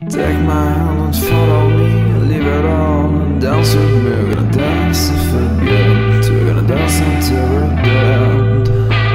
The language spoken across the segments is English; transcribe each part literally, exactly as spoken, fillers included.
Take my hand and follow me, leave it on and dance with me. We're gonna dance to forget, we're gonna dance until we're dead.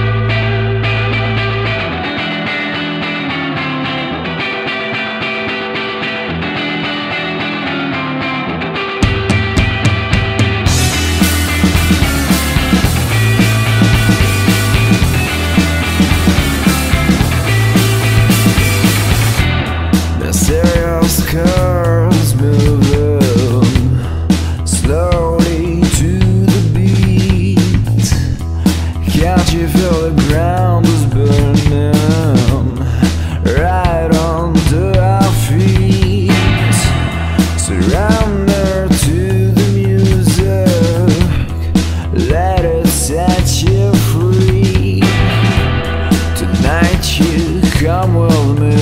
Mysterious curves moving slowly to the beat. Can't you feel the ground is burning right under our feet? Surrender to the music, let it set you free. Tonight you come with me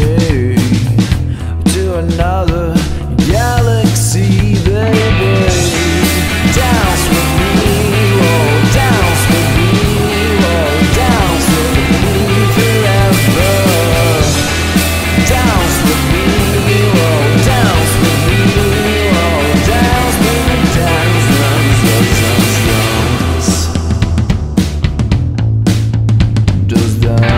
another galaxy, baby. Dance with me, oh, dance with me, oh, dance with me forever. Dance with me, oh, dance with me, oh, dance with me, dance, dance, dance, dance, dance. Just dance.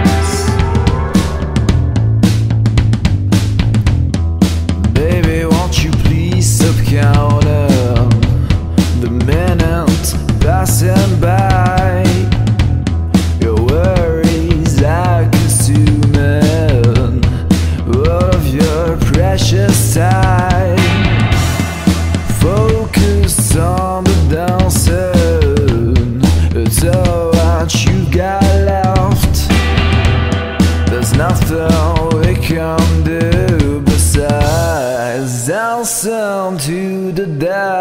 Counting the minutes passing by, your worries are consuming all of your precious time. Focus on the dancing, it's all what you got left. There's nothing we can do besides dancing to the death.